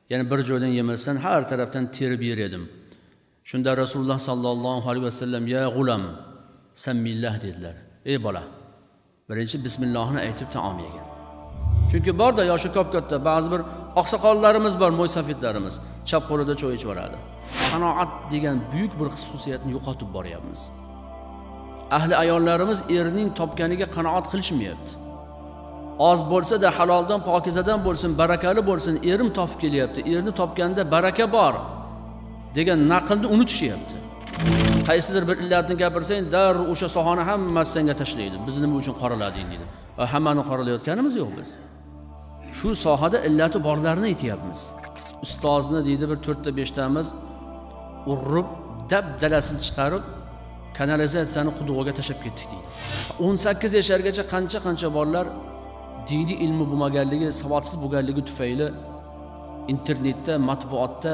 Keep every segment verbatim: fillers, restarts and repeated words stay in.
Ya'ni bir joydan yemasdan har tarafdan terib yer edim. Shunda Rasululloh sallallohu alayhi vasallam ya g'ulam sammillah dedilar. Ey bola, birinchi bismillohni aytib taom yegin. Chunki borda yoshi ko'p katta ba'zi bir oqsoqollarimiz bor, mo'ysafidlarimiz, chap qo'lida choy ichib boradi. Qanoat degan buyuk bir xususiyatni yo'qotib boryapmiz. Ahli ayollarimiz erining topganiga qanoat qilishmayapti. Oz bo'lsa-da haloldan, pokizadan bo'lsin, barakali bo'lsin, erim topib kelyapti. Erini topganda baraka bor degan naqlni unutishyapti. Qaysidir bir illatni gapirsang, darrov o'sha sohani hammasi senga tashlaydi. Biz nima uchun qoralading deydi. Va hammani qoralayotganimiz yo'q biz. Shu sohada illati borlarini aytyapmiz. Ustozni deydi bir to'rt ta besh tamiz urib, dabdalasini chiqarib, kanalizatsiyani quduqqa tashab ketdik deydi. o'n sakkiz yashargacha qancha-qancha bolalar diniy ilmi bo'lmaganligi, savodsiz bo'lganligi tufayli internetda, matbuotda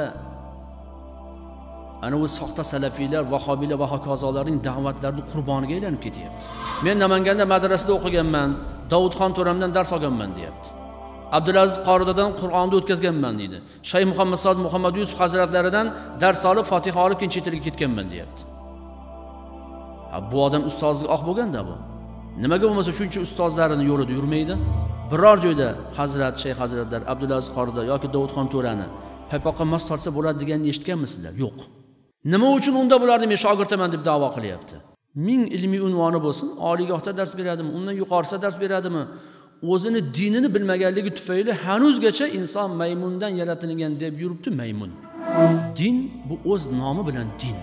ana o'z soxta salafiylar, vahobiylar va hokazolarning da'vatlarining qurboniga aylanib ketyapti. Men Namanganda madrasada o'qiganman, Davudxon To'ramdan dars olganman deyapti. Abdulaziz Qoridadan Qur'onni o'tkazganman deydi. Shayx Muhammad Sa'd Muhammad Yusuf hazratlaridan dars olib, Fotiha olib keyin chet elga ketganman deyapti. Ha, bu odam ustozlik oq bo'lganda bu. Nimaga bo'lmasa shuncha ustozlarini yo'lida yurmaydi? Biror joyda Hazrat, Shayx hazratlar, Abdulaziz Qorida yoki Davudxon To'rani paypoqqa mos tortsa bo'ladi deganini eshitganmisizlar? Yo'q. Nima uchun unda bularni men shogirdaman deb da'vo qilyapti? Ming ilmiy unvoni bo'lsin, oliygohda dars beradimi, undan yuqorisida dars beradimi? O'zini dinini bilmaganligi tufayli hanuzgacha inson maymundan yaratilgan deb yuribdi, maymun. Din bu o'z nomi bilan din.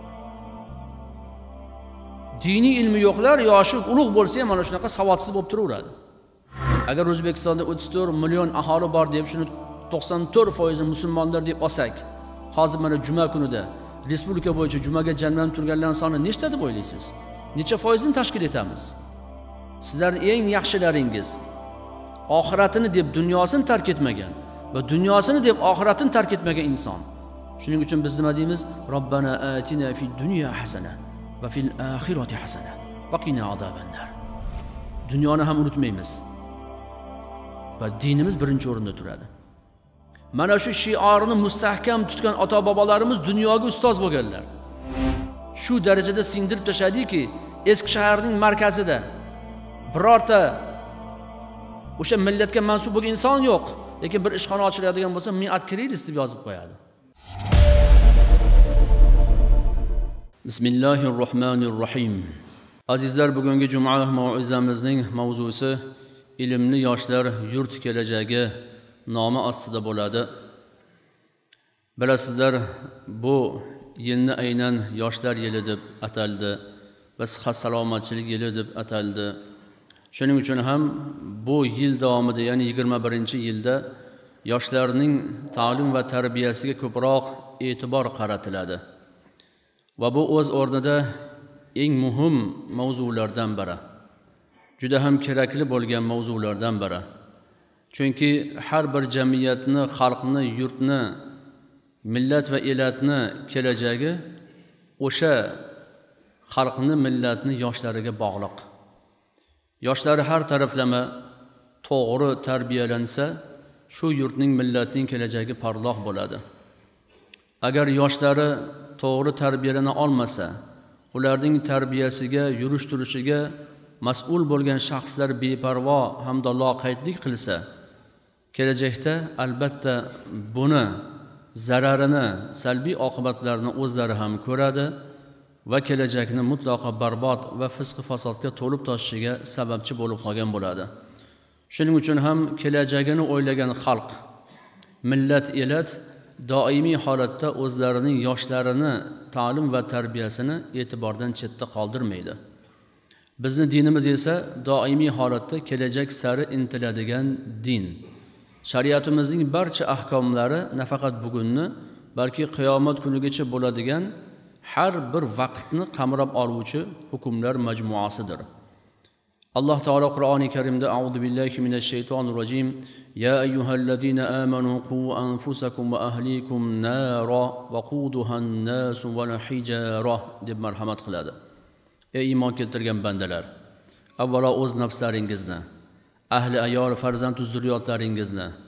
Diniy ilmi yo'qlar yoshi ulug' bo'lsa ham mana shunaqa savodsiz bo'lib turaveradi. Agar O'zbekistonda o'ttiz to'rt million aholi bor deb shuni to'qson to'rt foiz musulmonlar deb olsak, hozir mana juma kunida respublika bo'yicha jumaga jamlanib turganlar soni nechta deb o'ylaysiz? Necha foizini tashkil etamiz? Sizlarning eng yaxshilaringiz oxiratini deb dunyosini tark etmagan va dunyosini deb oxiratini tark etmagan inson. Shuning uchun biz nima deymiz? Robbana atina fid dunya hasana va fil oxirati hasana va qina azobannar. Dunyoni ham unutmaymiz. Va dinimiz birinchi o'rinda turadi. Mana shu shiorni mustahkam tutgan ota-bobolarimiz dunyoga ustoz bo'lganlar. Shu darajada singdirib tashladiki, eski shaharning markazida birorta o'sha millatga mansub bo'lgan inson yo'q, lekin bir ishxona ochiladigan bo'lsa, mi'at krilis deb yozib qo'yadi. Bismillahirrohmanirrohim. Azizlar, bugungi juma mav'izamizning mavzusi ilmli yoshlar yurt kelajagi nomi ostida bo'ladi. Bilasizlar, bu yilni aynan yoshlar yili deb ataldi va sihat salomatchilik yili deb ataldi. Shuning uchun ham bu yil davomida, ya'ni yigirma birinchi yilda yoshlarning ta'lim va tarbiyasiga ko'proq e'tibor qaratiladi. Va bu o'z o'rnida eng muhim mavzulardan biri. Juda ham kerakli bo'lgan mavzulardan biri. Chunki har bir jamiyatni, xalqni, yurtni, millat va elatni kelajagi o'sha xalqni, millatni yoshlariga bog'liq. Yoshlari har taraflama to'g'ri tarbiyalansa, shu yurtning, millatning kelajagi porloq bo'ladi. Agar yoshlari to'g'ri tarbiyalana olmasa, ularning tarbiyasiga, yurish-turishiga mas'ul bo'lgan shaxslar beparvo hamda loqaydlik qilsa, kelajakda albatta buni zararini, salbiy oqibatlarini o'zlari ham ko'radi va kelajakni mutlaqo barbod va fisq-fasodga to'lib toshishiga sababchi bo'lib qolgan bo'ladi. Shuning uchun ham kelajagini o'ylagan xalq, millat, elat doimiy holatda o'zlarining yoshlarini ta'lim va tarbiyasini e'tibordan chetda qoldirmaydi. Bizning dinimiz esa doimiy holatda kelajak sari intiladigan din. Shariatimizning barcha ahkomlari nafaqat bugunni, balki qiyomat kunigacha bo'ladigan har bir vaqtni qamrab oluvchi hukmlar majmuasidir. Alloh taolo Qur'oni Karimda A'udhu billahi minash shaytonir rojim Ya ayyuhallazina amanu qu anfusakum va ahlikum nara waquduha an-nas wal hijara deb marhamat qiladi. Ey iymon keltirgan bandalar, avvalo o'z nafslaringizni, ahli ayol, farzand va zurriyotlaringizni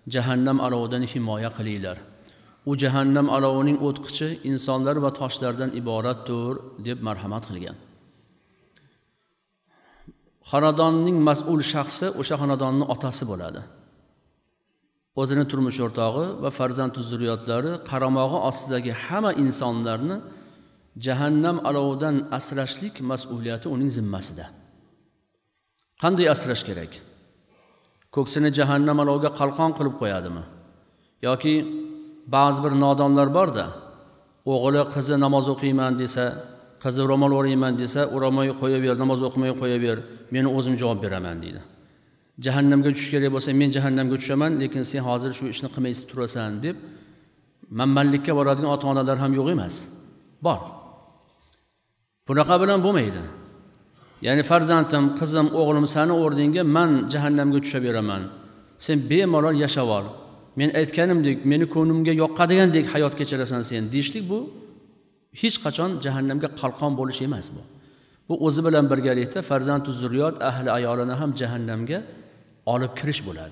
jahannam alovidan himoya qilinglar. U jahannam alovining o'tqichi insonlar va toshlardan iboratdir deb marhamat qilgan. Xonadonning mas'ul shaxsi o'sha xonadonning otasi bo'ladi. O'zini turmush o'rtog'i va farzand zurriyotlari qaramog'i ostidagi hamma insonlarni jahannam alovidan asrashlik mas'uliyati uning zimmasida. Qanday asrash kerak? Ko'ksini jahannam aloviga qalqon qilib qo'yadimi? Yoki ba'zi bir nodonlar bor-da, o'g'li qizi namoz o'qiyman desa, qizi ro'mol o'rayman desa, o'ramay qo'yaver, namoz o'qimay qo'yaver, men o'zim javob beraman deydi. Jahannamga tushish kerak bo'lsa, men jahannamga tushaman, lekin sen hozir shu ishni qilmaysiz turasan deb manmanlikka boradigan ota-onalar ham yo'q emas. Bor. Bunaqa bilan bo'lmaydi. Ya'ni farzandim, qizim, o'g'lim seni o'rningga men jahannamga tushaberaman. Sen bemalol yashab ol. Men aytganimdek, meni ko'nglimga yoqqadigandek hayot kechirasan sen deyishlik bu hech qachon jahannamga qalqon bo'lish emas bu. Bu o'zi bilan birgalikda farzand va zurriyot ahli ayolini ham jahannamga olib kirish bo'ladi.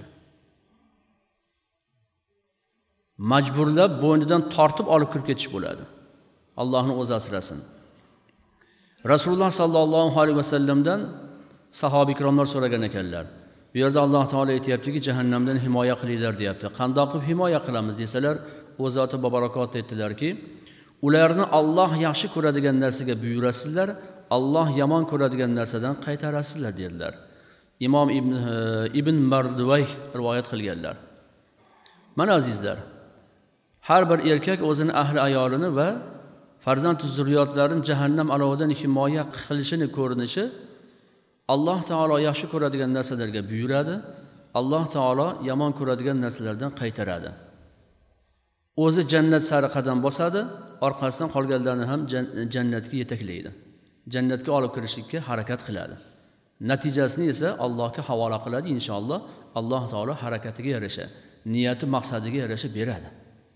Majburlab bo'ynidan tortib olib kirib ketish bo'ladi. Allohning o'zi asrasin. Rasululloh sallallohu alayhi vasallamdan sahoba ikromlar so'ragan ekanlar. Bu yerda Alloh taolo aytayaptiki, jahannamdan himoya qilinglar deyapti. Qanday qilib himoya qilamiz desalar, o'z zoti barakot aytdilarki, ularni Alloh yaxshi ko'radigan narsaga buyurasizlar, Alloh yomon ko'radigan narsadan qaytarasizlar dedilar. Imom Ibn Ibn Marduvay rivoyat qilganlar. Mana azizlar, har bir erkak o'zini ahli ayolini va farzand va zurriyotlarini jahannam alovidan himoya qilishini ko'rinishi Alloh taolo yaxshi ko'radigan narsalarga buyuradi, Alloh taolo yomon ko'radigan narsalardan qaytaradi. O'zi jannat sari qadam bosadi, orqasidan qolganlarni ham jannatga yetaklaydi. Jannatga olib kirishlikka harakat qiladi. Natijasini esa Allohga havola qiladi inshaalloh. Alloh taolo harakatiga yarasha, niyati maqsadiga yarasha beradi.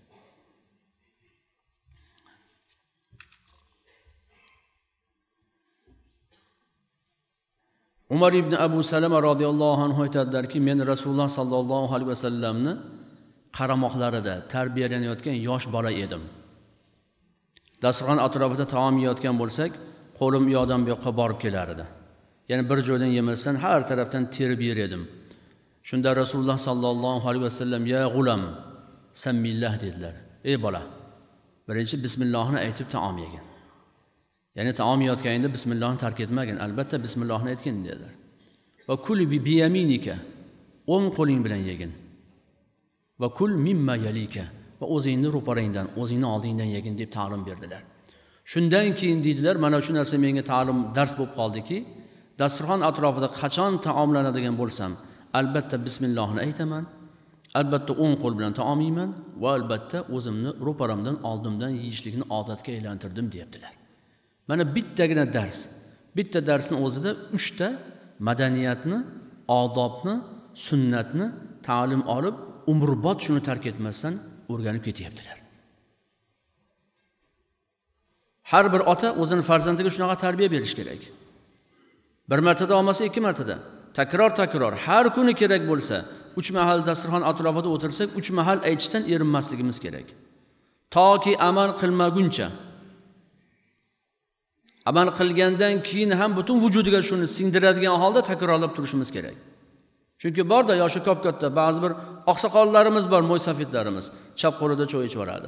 Umar ibn Abu Salama radhiyallohu anhu aytadilarki, men Rasululloh sallallohu alayhi vasallamni qaramoqlarida tarbiyalanayotgan yosh bola edim. Dasturxon atrofida taom yeyotgan bo'lsak, qo'lim u yoqdan bu yoqqa borib kelar edi. Ya'ni bir joydan yemasdan har tarafdan terib yer edim. Shunda Rasululloh sallallohu alayhi vasallam ya g'ulam sammillah dedilar. Ey bola, birinchi bismillohni aytib taom yegin. Ya'ni taom yeyotganingda bismillohni tark etmagin, albatta bismillohni aytgin dedilar. Va kul bi biyaminika, o'ng qo'ling bilan yegin. Va kul mimma yalika, va o'zingni ro'parangdan, o'zingni oldingdan yegin deb ta'lim berdilar. Shundan keyin dedilar, mana shu narsa menga ta'lim dars bo'lib qoldiki, dasturxon atrofida qachon taomlanadigan bo'lsam, albatta bismillohni aytaman, albatta o'ng qo'l bilan taom yeyman va albatta o'zimni ro'paramdan, oldimdan yeyishlikni odatga aylantirdim deyaptilar. Mana bittagina dars. Bitta darsning o'zida uchta madaniyatni, odobni, sunnatni ta'lim olib, umrbod shuni tark etmasdan o'rganib ketyaptilar. Har bir ota o'zining farzandiga shunaqa tarbiya berish kerak. Bir martada olmasa ikki martada, takror-takror har kuni kerak bo'lsa, uch mahal dasturxon atrofida o'tirsak, uch mahal aytishdan erinmasligimiz kerak. Toki amal qilmaguncha. Amal qilgandan keyin ham butun vujudiga shuni singdiradigan holda takrorlab turishimiz kerak. Chunki borda yoshi ko'p-katta ba'zi bir oqsoqollarimiz bor, mo'ysafidlarimiz, chap qo'lida choy ichib yoradi.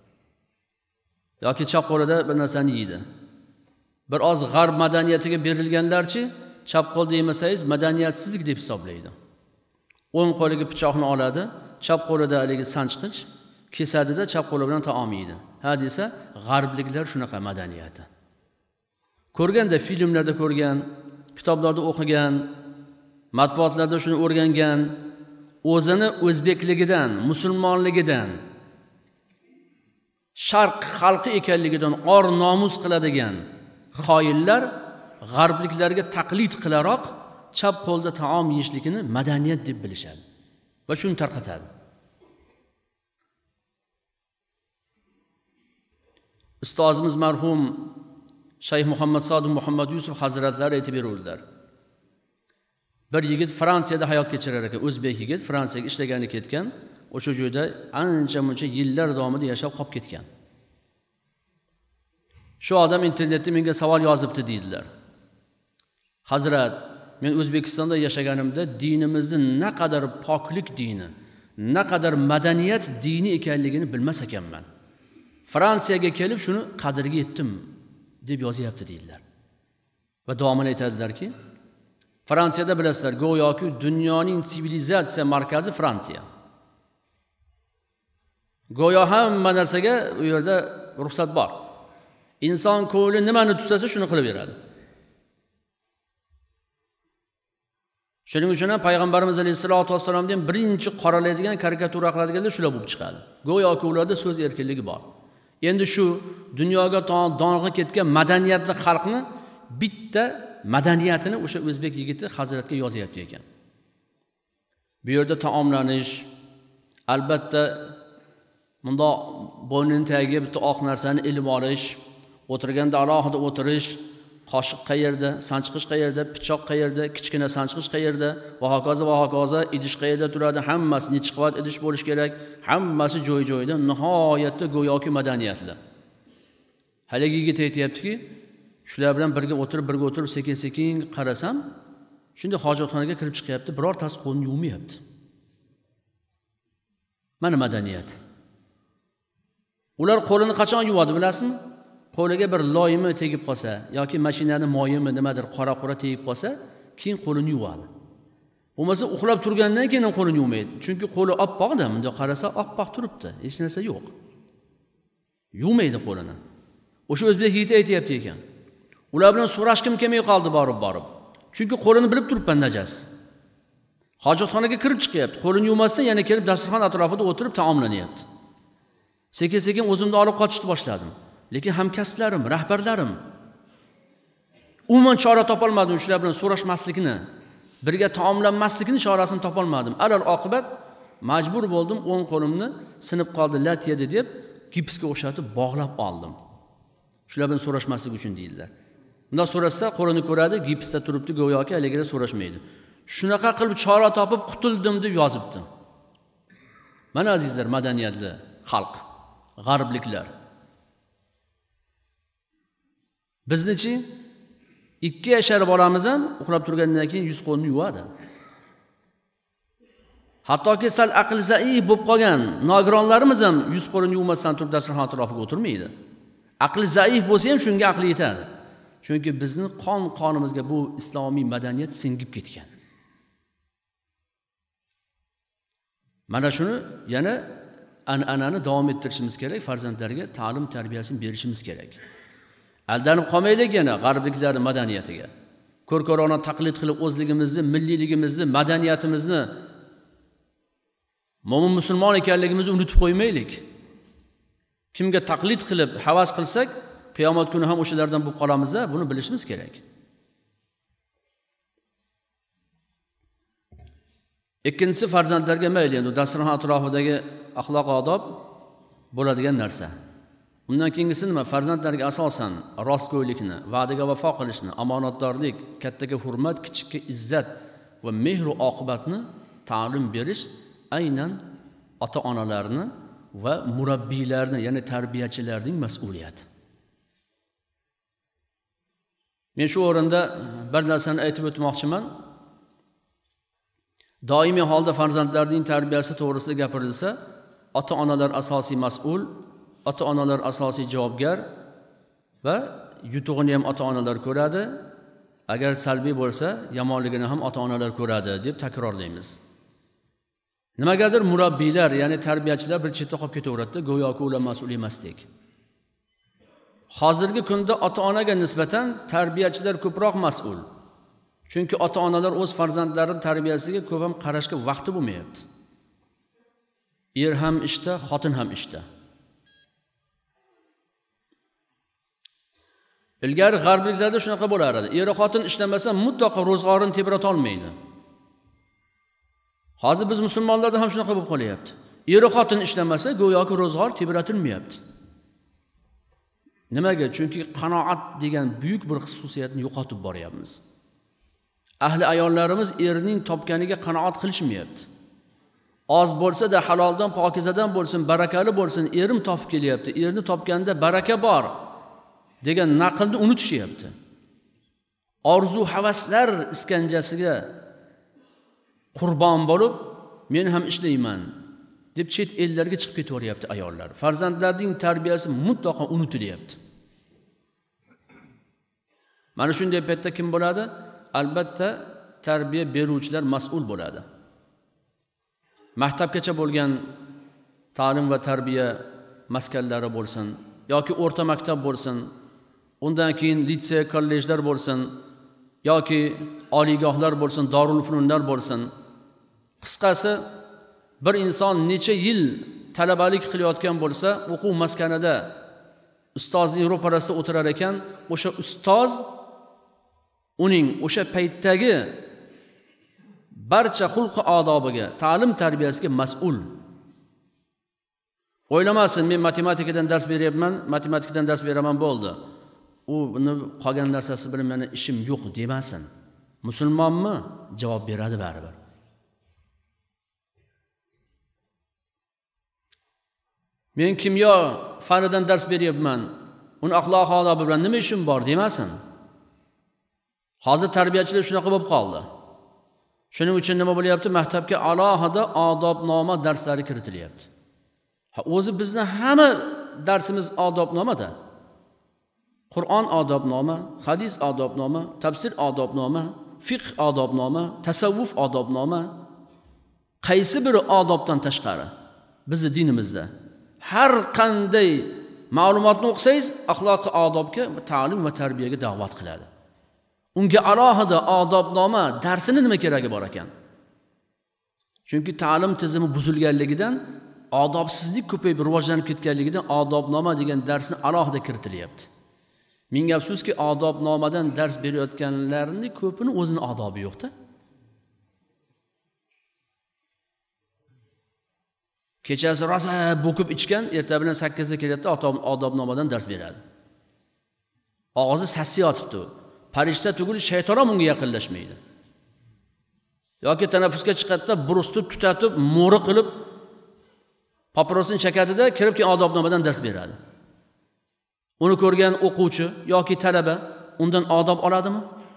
Yoki chap qo'lida bir narsani yeydi. Bir oz g'arb madaniyatiga berilganlarchi, chap qo'lda yemasangiz madaniyatsizlik deb hisoblaydi. O'ng qo'liga pichoqni oladi, chap qo'lida haligi sanchqich kesadida chap qo'li bilan taom yeydi. Ha desa, g'arbliklar shunaqa madaniyati. Ko'rganda, filmlarda ko'rgan, kitoblarda o'qigan, matbuotlarda shuni o'rgangan, o'zini o'zbekligidan, musulmonligidan, sharq xalqi ekanligidan or nomus qiladigan xoinlar g'arbliklarga taqlid qilaroq chap qo'lda taom yeyishligini madaniyat deb bilishadi va shuni tarqatadi. Ustozimiz marhum Shayx Muhammad Sodiq Muhammad Yusuf hazratlari aytib beruvdilar. Bir yigit Fransiyada hayot kechirar ekan, o'zbek yigit Fransiyaga ishlagani ketgan, o'sha joyda ancha-muncha yillar davomida yashab qolib ketgan. Shu odam internetda menga savol yozibdi deydilar. Hazrat, men O'zbekistonda yashaganimda dinimizni naqadar poklik dini, naqadar madaniyat dini ekanligini bilmas ekanman. Fransiyaga kelib shuni qadriga yetdim deb yozyapti deydilar. Va davomini aytadilarki, Fransiyada bilasizlar, go'yoki dunyoning sivilizatsiya markazi Fransiya. Go'yo hamma narsaga u yerda ruxsat bor. Inson ko'ngli nimani tutsa shuni qilib beradi. Shuning uchun ham payg'ambarimiz alayhisolatu vassalomdan birinchi qoralaydigan karikatura qiladiganlar shular bo'lib chiqadi. Go'yoki ularda so'z erkinligi bor. Endi shu dunyoga dong'i ketgan madaniyatli xalqni bitta madaniyatini o'sha o'zbek yigiti Hazratga yozyapti ekan. Bu yerda taomlanish, albatta bundoq bo'ynining tagiga bitta oq narsani ilib olish, o'tirganda alohida o'tirish, qoshiq qayerda, sanchqish qayerda, pichoq qayerda, kichkina sanchqish qayerda va hokazo va hokazo, idish qayerda turadi, hammasi necha qavat idish bo'lish kerak, hammasi joy-joyida, nihoyatda go'yoki madaniyatli. Haligi yigit aytayaptiki, shular bilan birga o'tirib, birga o'tirib sekin-sekin qarasam, shunday hojatxonaga kirib chiqyapti, birortasi qo'lini yuvmayapti. Mana madaniyat. Ular qo'lini qachon yuvadi bilasizmi? Qo'liga bir loyimi tegib qolsa yoki mashinani moyimi nimadir qora-qora tegib qolsa, keyin qo'lini yuvadi. Bo'lmasa uxlab turgandan keyin qo'lini yuvmaydi. Chunki qo'li oppoqda, bunda qarasa oppoq turibdi, hech narsa yo'q. Yuvmaydi qo'lini. O'sha o'zbek yigiti aytayapti ekan. Ular bilan so'rashkim kelmay qoldi borib-borib. Chunki qo'lini bilib turibman najas. Hojatxonaga kirib chiqyapti. Qo'lini yuvmasa yana kelib dasturxon atrofida o'tirib taomlanyapti. Sekin-sekin o'zimni olib qochishni boshladim. Lekin hamkasblarim, rahbarlarim umuman chora topolmadim shular bilan so'rashmaslikni, birga taomlanmaslikni chorasini topolmadim. Alal oqibat majbur bo'ldim, o'ng qo'limni sinib qoldi, lat yedi deb gipsga o'xshatib bog'lab oldim. Shular bilan so'rashmaslik uchun deydilar. Bundan so'rasa qo'lini ko'radi, gipsda turibdi, go'yoki haligilar so'rashmaydi. Shunaqa qilib chora topib qutuldim deb yozibdi. Mana azizlar, madaniyatli xalq, g'arbliklar. Biznichi ikki yashar bolamiz ham uxlab turgandan keyin yuz qo'lni yuvadi. Hattoki sal aql zaif bo'lib qolgan nogironlarimiz ham yuz qo'lini yuvmasdan turib dasturxon atrofiga o'tirmaydi. Aqli zaif bo'lsa ham shunga aqli yetadi. Chunki bizning qon-qonimizga bu islomiy madaniyat singib ketgan. Mana shuni yana an'anani davom ettirishimiz kerak, farzandlarga ta'lim tarbiyasini berishimiz kerak. Aldanib qolmaylik yana g'arbliklarning madaniyatiga. Ko'r-ko'rona taqlid qilib o'zligimizni, milliyligimizni, madaniyatimizni, mo'min musulmon ekanligimizni unutib qo'ymaylik. Kimga taqlid qilib havas qilsak, qiyomat kuni ham o'shalardan bo'lib qolamiz, buni bilishimiz kerak. Ikkinchisi, farzandlarga mayli endi dasturxon atrofidagi axloq odob bo'ladigan narsa. Undan keyingisi nima? Farzandlarga asosan rostgo'ylikni, va'daga vafo qilishni, omonatdorlik, kattaga hurmat, kichikka izzat va mehr va oqibatni ta'lim berish aynan ota-onalarni va murabbiylarni, ya'ni tarbiyachilarning mas'uliyati. Men shu o'rinda bir narsani aytib o'tmoqchiman. Doimiy holda farzandlarning tarbiyasi to'g'risida gapirilsa, ota-onalar asosiy mas'ul, ota-onalar asosiy javobgar va yutug'ini ham ota-onalar ko'radi. Agar salbiy bo'lsa, yomonligini ham ota-onalar ko'radi deb takrorlaymiz. Nimagadir murabbiylar, ya'ni tarbiyachilar bir chetda qolib ketaveradi, go'yoki ular mas'ul emasdek. Hozirgi kunda ota-onaga nisbatan tarbiyachilar ko'proq mas'ul. Chunki ota-onalar o'z farzandlarining tarbiyasiga ko'p ham qarashga vaqti bo'lmayapti. Er ham ishda, xotin ham ishda. Ilgari g'arbliklarda shunaqa bo'lar edi. Er xotin ishlamasa mutlaqo ro'zg'orini tebrata olmaydi. Hozir biz musulmonlarda ham shunaqa bo'lib qolyapti. Er xotin ishlamasa go'yoki ro'zg'or tebratilmayapti. Nimaga? Chunki qanoat degan buyuk bir xususiyatni yo'qotib boryapmiz. Ahli ayollarimiz erining topganiga qanoat qilishmayapti. oz bo'lsa-da haloldan, pokizadan bo'lsin, barakali bo'lsin, erim topib kelyapti. Erni topganda baraka bor degan naqlni unutishyapti. Orzu havaslar iskanjasiga qurbon bo'lib, men ham ishlayman deb chet ellarga chiqib ketaveryapti ayollar. Farzandlarning tarbiyasi mutlaqo unutilyapti. Mana shunday paytda kim bo'ladi? Albatta tarbiya beruvchilar mas'ul bo'ladi. Maktabgacha bo'lgan ta'lim va tarbiya maskanlari bo'lsin yoki o'rta maktab bo'lsin, undan keyin litsey, kollejlar bo'lsin yoki oliygohlar bo'lsin, Dorul Fununlar bo'lsin. Qisqasi, bir inson necha yil talabalik qilayotgan bo'lsa, o'quv maskanida ustozning ro'parasida o'tirar ekan, o'sha ustoz uning o'sha paytdagi barcha xulq odobiga, ta'lim tarbiyasiga mas'ul. O'ylamasin, men matematikadan dars beryapman, matematikadan dars beraman bo'ldi. U buni qolgan narsasi bilan meni ishim yo'q demasin. Musulmonmi? Javob beradi baribir. Men kimyo fanidan dars beryapman, uni axloq odobi bilan nima ishim bor demasin. Hozir tarbiyachilar shunaqa bo'lib qoldi. Shuning uchun nima bo'lyapti? Maktabga alohida odobnoma darslari kiritilyapti. Ha, o'zi bizni hamma darsimiz odobnomada. Qur'on odobnoma, hadis odobnoma, tafsir odobnoma, fiqh odobnoma, tasavvuf odobnoma. Qaysi biri odobdan tashqari? Bizni dinimizda har qanday ma'lumotni o'qisangiz, axloqiy odobga, ta'lim va tarbiyaga da'vat qiladi. Unga alohida odobnoma darsini nima keragi bor ekan? Chunki ta'lim tizimi buzilganligidan, odobsizlik ko'payib rivojlanib ketganligidan odobnoma degan darsni alohida kiritilyapti. Menga afsuski, odobnomadan dars berayotganlarning ko'pini o'zini odobi yo'qda. Kechasi rosa bo'kib ichgan, erta bilan sakkizda keladi, odobnomadan dars beradi. Og'zi sassi yotibdi. Farishta tugul shayton ham unga yaqinlashmaydi. Yoki tanaffusga chiqadida burustib, tutatib, mo'ri qilib paparosini chakadida kirib keyin odobnomadan dars beradi. Uni ko'rgan o'quvchi yoki talaba undan odob oladimi?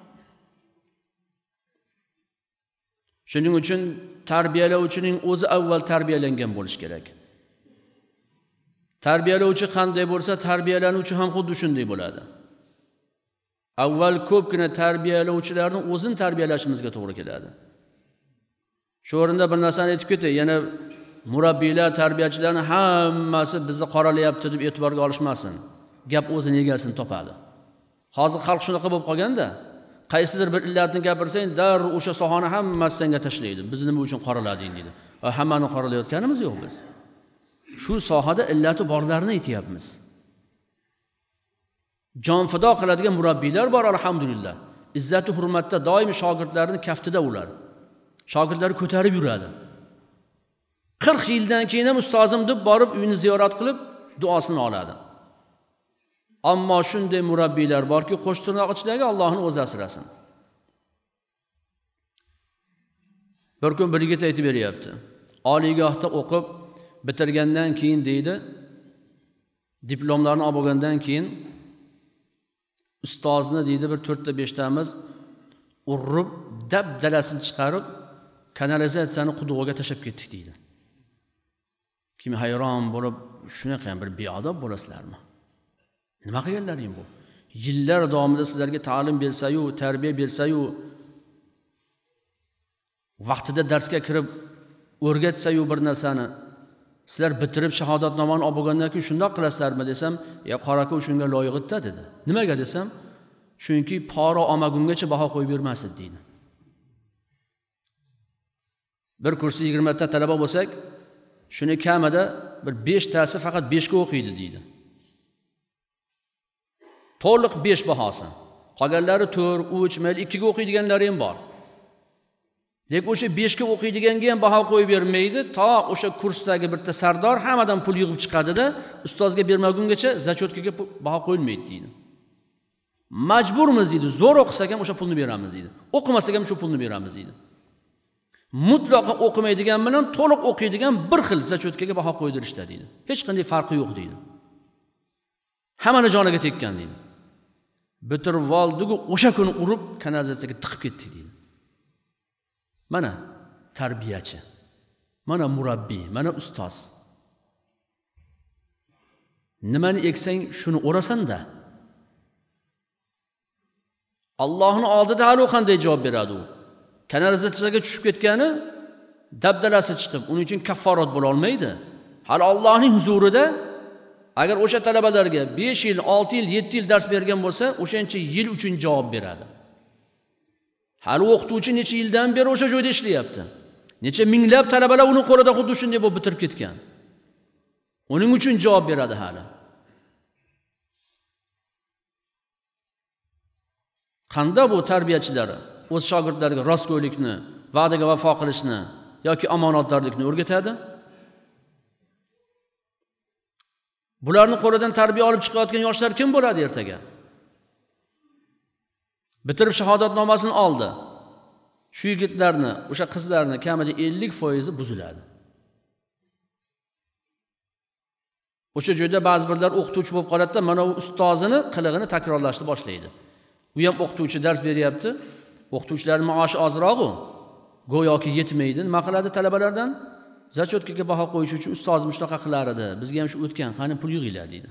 Shuning uchun tarbiyalovchining o'zi avval tarbiyalangan bo'lish kerak. Tarbiyalovchi qanday bo'lsa, tarbiyalanuvchi ham xuddi shunday bo'ladi. Avval ko'pgina tarbiyalovchilarning o'zini tarbiyalashimizga to'g'ri keladi. Shu o'rinda bir narsani aytib ketay, yana murabbiylar, tarbiyachilarning hammasi bizni qoralayapti deb e'tiborga olishmasin. Gap o'zini egasini topadi. Hozir xalq shunaqa bo'lib qolganda, qaysidir bir illatni gapirsang, dar o'sha sohani hammasi senga tashlaydi. Biz nima uchun qoralading deydi. Va hammani qoralayotganimiz yo'q biz. Shu sohada illati borlarini aytayapmiz. Jon fido qiladigan murabbiylar bor, alhamdulillah. Izzat va hurmatda doim shogirdlarining kaftida ular. Shogirdlari ko'tarib yuradi. qirq yildan keyin ham ustozim deb borib uyini ziyorat qilib duosini oladi. Ammo shunday murabbiylar borki, qo'sh tirnoq ichidagi Allohning o'zi asrasin. Bir kun bir yigit aytib beryapti. Oliygohda o'qib bitirgandan keyin deydi, diplomlarni olib olgandan keyin ustozni deydi bir to'rtta beshtamiz urib, dab-dalasini chiqarib, kanalizatsiyani qudug'iga tashab ketdik deydi. Kim hayron bo'lib, shunaqa bir beodob bo'lasizlarmi? Nima qilganlaring bu? Yillar davomida sizlarga ta'lim bersa-yu, tarbiya bersa-yu, vaqtida darsga kirib o'rgatsa-yu bir narsani, sizlar bitirib shahodatnomani olib olgandan keyin shundoq qilasizlarmi desam, "Ya qoraka shunga loyiqda" dedi. Nimaga desam, chunki pora olmagungacha baho qo'yib bermasin deydi. Bir kursda yigirma ta talaba bo'lsak, shuni kamida bir besh tasi faqat besh ga o'qiydi deydi. To'liq besh bahosi. Qolganlari to'rt, uch, mayli ikki ga o'qiydiganlari ham bor. Lekin o'sha besh ga o'qiydiganga ham baho qo'yib bermaydi, to o'sha kursdagi bitta sardor hammadan pul yig'ib chiqadi-da, ustozga bermagungacha zachotkaga baho qo'yilmaydi deydi. Majburmiz deydi, zo'r o'qisak ham o'sha pulni beramiz deydi. O'qimasak ham shu pulni beramiz deydi. Mutlaqo o'qimaydigan bilan to'liq o'qiydigan bir xil zachotkaga baho qo'ydirishdi deydi. Hech qanday farqi yo'q deydi. Hammani joniga tekkan deydi. Bitirib oldigu o'sha kuni urib kanalizatsiyaga tiqib ketdi deydi. Mana tarbiyachi, mana murabbiy, mana ustoz. Nimani eksang shuni o'rasan-da. Allohning oldida hali u qanday javob beradi u? Kanalizatsiyaga tushib ketgani dabdalasi chiqib, uning uchun kafforat bo'la olmaydi. Hali Allohning huzurida agar o'sha talabalarga besh yil, olti yil, yetti yil dars bergan bo'lsa, o'shancha yil uchun javob beradi. Hali o'qituvchi necha yildan beri o'sha joyda ishlayapti. Necha minglab talabalar uning qo'lida xuddi shunday bo'lib bitirib ketgan. Uning uchun javob beradi hali. Qanda bu tarbiyachilar o'z shogirdlariga rostgo'ylikni, va'daga vafo qilishni yoki omonatdorlikni o'rgatadi? Bularning qo'lidan tarbiya olib chiqayotgan yoshlar kim bo'ladi ertaga? Bitirib shahodatnomasini oldi. Shu yigitlarni, o'sha qizlarni kamida ellik foizi buziladi. O'sha joyda ba'zi birlar o'qituvchi bo'lib qoladi-da, mana u ustozini qilig'ini takrorlashni boshlaydi. U ham o'qituvchi dars beryapti. O'qituvchilarning maoshi ozroq-u, go'yoki yetmaydi. Nima qiladi talabalardan? Zachotkaga baho qo'yish uchun ustozim shunaqa qilar edi. Bizga ham shu o'tgan, qani pul yig'inglar deydi.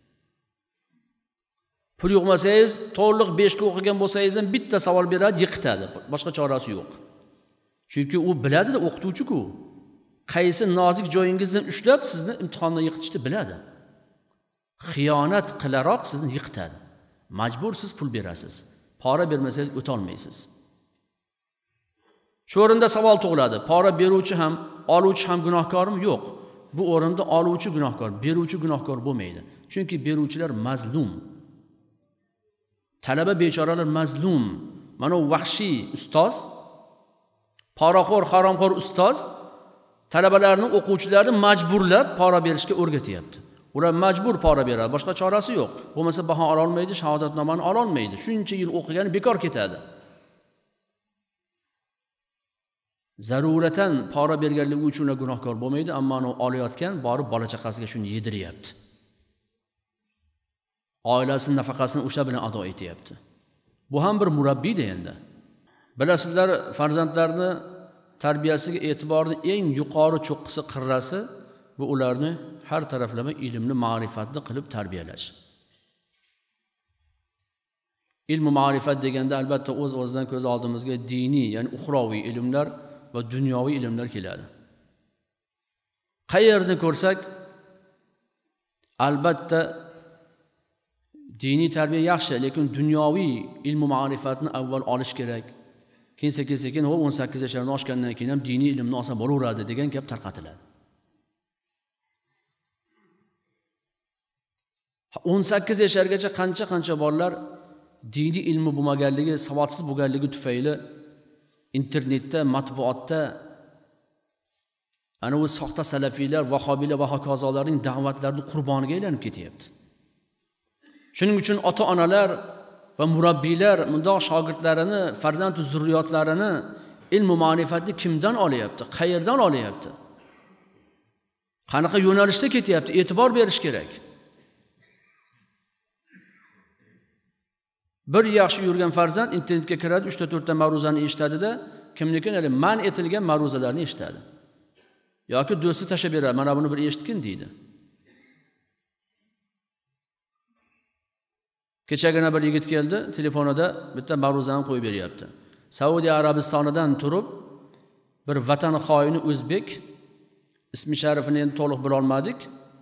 Pul yig'masangiz, to'liq besh ga o'qigan bo'lsangiz ham bitta savol beradi, yiqitadi. Boshqa chorasi yo'q. Chunki u biladi-da, o'qituvchi-ku. Qaysi nozik joyingizdan ushlab sizni imtihondan yiqitishni biladi. Xiyonat qilaroq sizni yiqitadi. Majbur siz pul berasiz. Pora bermasangiz o'ta olmaysiz. Shu o'rinda savol tug'iladi. Pora beruvchi ham, oluvchi ham gunohkormi? Yo'q. Bu o'rinda oluvchi gunohkor, beruvchi gunohkor bo'lmaydi. Chunki beruvchilar mazlum. Talaba bechoralar mazlum. Mana u vahshiy ustoz, poraxo'r, haromxo'r ustoz talabalarni, o'quvchilarni majburlab pora berishga o'rgatyapti. Ular majbur pora beradi, boshqa chorasi yo'q. Bo'lmasa baho ola olmaydi, shahodatnomani ola olmaydi. Shuncha yil o'qigani bekor ketadi. Zaruratan pora berganligi uchun gunohkor bo'lmaydi, ammo u olayotgan borib bola chaqasiga shuni yediryapti. Oilasining nafaqasini o'sha bilan ado etyapti. Bu ham bir murabbiyda endi. Bilasizlar, farzandlarni tarbiyasiga e'tiborni eng yuqori cho'qqisi qirrasi bu ularni har taraflama ilmni, ma'rifatni qilib tarbiyalash. Ilm va ma'rifat deganda albatta o'z-o'zidan ko'z oldimizga diniy, ya'ni uxroviy ilmlar va dunyoviy ilmlar keladi. Qayerni ko'rsak, albatta diniy tarbiya yaxshi, lekin dunyoviy ilm va ma'rifatni avval olish kerak. Keyin sekin-sekin o'n sakkiz yoshlarni oshgandan keyin ham diniy ilmni olsa bo'laveradi degan gap tarqatiladi. o'n sakkiz yoshlargacha qancha-qancha bolalar diniy ilmi bo'lmaganligi, savodsiz bo'lganligi tufayli internetda, matbuotda ana o'z soxta salafiylar, vahobiylar va hokazolarning da'vatlarining qurboniga aylanib ketyapti. Shuning uchun ota-onalar va murabbiylar bundoq shogirdlarini, farzand va zurriyotlarini ilm va ma'rifatni kimdan olyapti, qayerdan olyapti? Qanaqa yo'nalishda ketyapti? E'tibor berish kerak. Bir yaxshi yurgan farzand internetga kiradi, uch ta to'rt ta ma'ruzani eshitadi-da, kimnikidir man etilgan ma'ruzalarni eshitadi. Yoki do'sti tashab beradi, mana buni bir eshitgin deydi. Kechagina bir yigit keldi, telefonida bitta ma'ruzani qo'yib beryapti. Saudiya Arabistonidan turib bir vatan xoini o'zbek, ismi sharifini endi to'liq bila olmadik.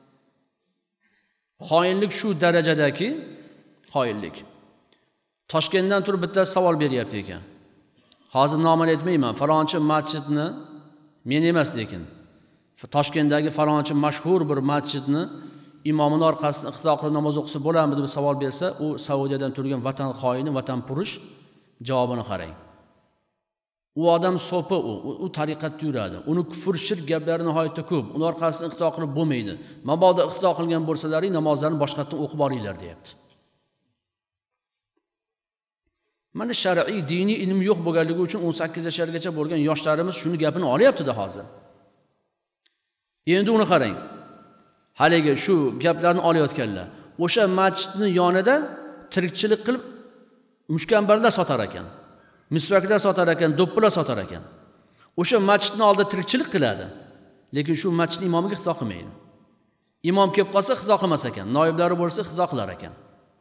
Xoinlik shu darajadagi xoinlik. Toshkentdan turib bitta savol beryapti ekan. Hozir nomini aytmayman, falonchi masjidni, men emas lekin Toshkentdagi falonchi mashhur bir masjidni imomining orqasidan iqtido qilib namoz o'qisa bo'ladimi deb savol bersa, u Saudiyadan turgan vatan xoini, vatan purush javobini qarang. U odam so'pi, u, u tariqatda yuradi. Uni kufr, shirk gaplari nihoyatda ko'p. Uning orqasidan iqtido qilib bo'lmaydi. Mabodo iqtido qilgan bo'lsalaring, namozlarni boshqatdan o'qib boringlar, deyapti. Mana shar'iy, diniy ilm yo'q bo'lganligi uchun o'n sakkiz yashargacha bo'lgan yoshlarimiz shuni gapini olyapti-da hozir. Endi uni qarang. Haligi shu gaplarni olayotganlar. O'sha masjidning yonida tirikchilik qilib mushkambarlar sotar ekan. Misvaklar sotar ekan, do'ppilar sotar ekan. O'sha masjidning oldida tirikchilik qiladi. Lekin shu masjidning imomiga xito qilmaydi. Imom kelib qolsa xito qilmas ekan, noiblari bo'lsa xito qilar ekan.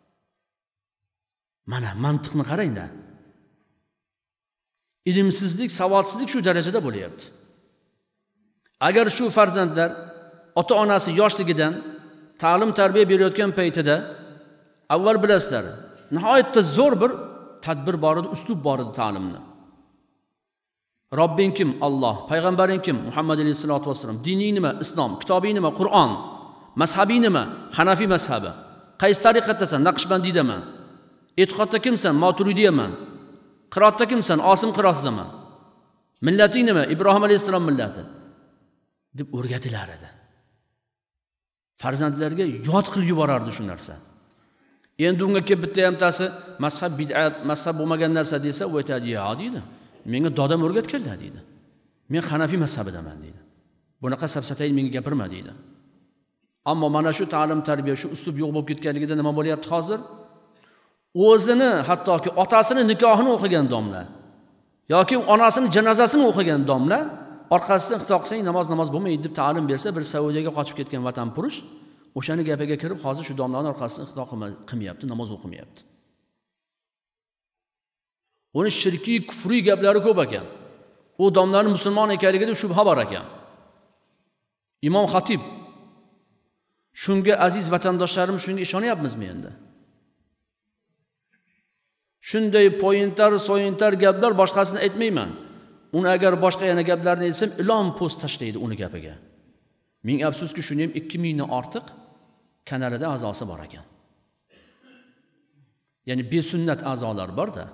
Mana mantiqni qarang-da. Ilmsizlik, savodsizlik shu darajada bo'lyapti. Agar shu farzandlar ota-onasi yoshligidan ta'lim tarbiya berayotgan paytida avval bilasizlar, nihoyatda zo'r bir tadbir bor edi, uslub bor edi ta'limni. Robbing kim? Alloh. Payg'ambaring kim? Muhammad alayhisolatu vasallam. Dining nima? Islom. Kitobing nima? Qur'on. Mazhabing nima? Hanafi mazhabi. Qaysi tariqatdasan? Naqshbandiydaman. E'tiqodda kimsan? Maturidiyaman. Qiroatda kimsan? Osim qiroatidaman. Millating nima? Ibrohim alayhisalom millati. deb o'rgatilar edi. Farzandlarga yod qilib yuborardi shu narsa. Endi unga kelib bitta hamtasi mazhab bid'at, mazhab bo'lmagan narsa desa, u aytadi, "Ya" deydi. "Menga dodam o'rgatganlar" deydi. "Men Hanafi mazhabidaman" deydi. "Bunaqa sapsatay menga gapirma" deydi. Ammo mana shu ta'lim tarbiya, shu uslub yo'q bo'lib ketganligida nima bo'lyapti hozir? O'zini, hattoki otasini nikohini o'qigan domla yoki onasini janozasini o'qigan domla orqasidan xito qilsang namoz namoz bo'lmaydi deb ta'lim bersa, bir Saudiyaga qochib ketgan vatanpurush o'shani gapiga kirib hozir shu domlaning orqasidan xito qilmayapti, namoz o'qimayapti. Uni shirkiy, kufriy gaplari ko'p ekan. U domlaning musulmon ekanligida shubha bor ekan. Imom Xatib, shunga aziz vatandoshlarim, shunga ishonyapmizmi endi? Shunday pointar, soyintar gaplar boshqasini aytmayman. Uni agar boshqa yana gaplarni aytsam, ilon post tashlaydi uni gapiga. Ming afsuski, shuni ham ikki mingdan ortiq kanalida a'zosi bor ekan. Ya'ni besunnat a'zolar bor-da.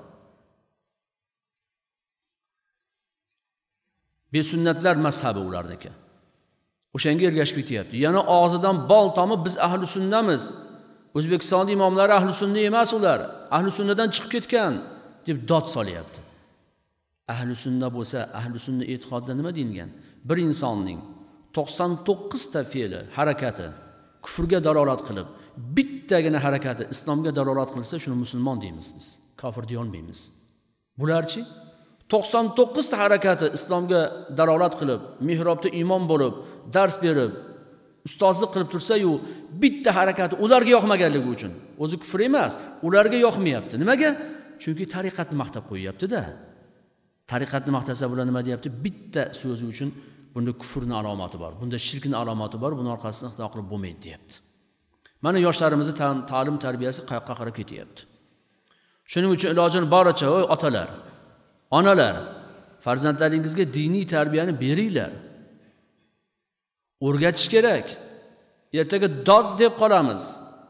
Besunnatlar mazhabi ularniki. O'shanga ergashib ketyapti. Yana og'zidan bol tomib biz ahli sunnamiz. O'zbekistonning imomlari ahli sunna emas ular. Ahli sunnadan chiqib ketgan deb dod solyapti. Ahli sunna bo'lsa, ahli sunna e'tiqodida nima deyilgan? Bir insonning to'qson to'qqiz ta fe'li, harakati kufrga dalolat qilib, bittagina harakati islomga dalolat qilsa, shuni musulmon deymiz biz. Kofir deya olmaymiz. Bularchi to'qson to'qqiz ta harakati islomga dalolat qilib, mihrobda imom bo'lib, dars berib, ustozlik qilib tursa-yu, bitta harakati ularga yoqmaganligi uchun, o'zi kufr emas, ularga yoqmayapti. Nimaga? Chunki tariqatni maqtab qo'yapti-da. Tariqatni maqtasa bular nima deyapti? Bitta so'zi uchun bunda kufrning alomati bor, bunda shirkning alomati bor, buni orqasidan xito qilib bo'lmaydi deyapti. Mana yoshlarimizni ta'lim tarbiyasi qayoqqa qarab ketyapti. Shuning uchun ilojini boricha, ey otalar, onalar, farzandlaringizga diniy tarbiyani beringlar. O'rgatish kerak. Ertaga dod deb qolamiz.